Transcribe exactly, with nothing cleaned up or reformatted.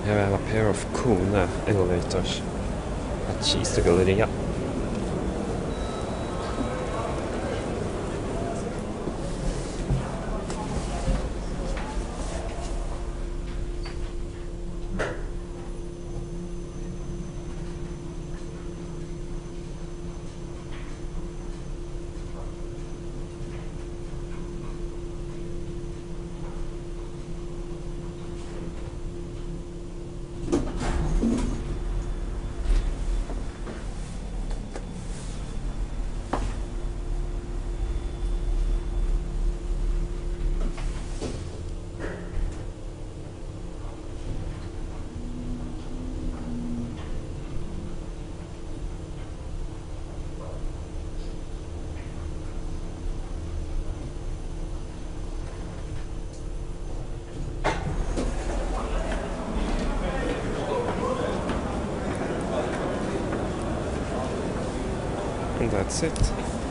Here I have a pair of Kuhn elevators at Kistegallerian. And that's it.